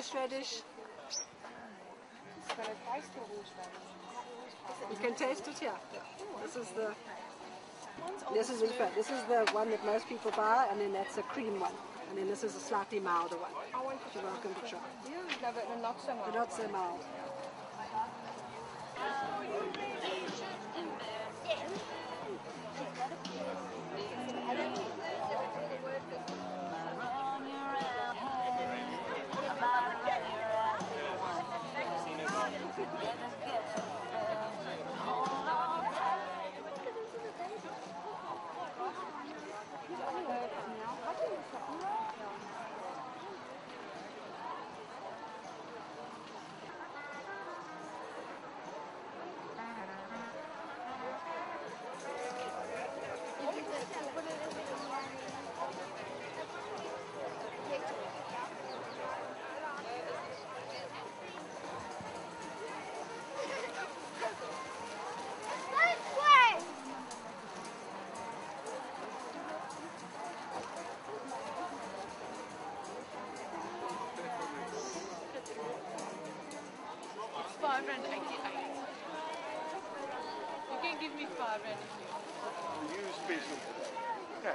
horseradish. You can taste it here. This is the one that most people buy, and then that's a cream one, and then this is a slightly milder one. You're welcome to try. No, but not so mild. Not so mild. $5.88. You can give me $5. You special. Okay.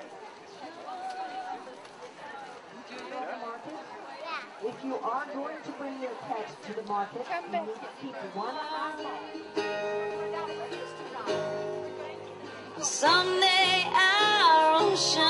If you are going to bring your pets to the market, you need to keep one eye. Someday our ocean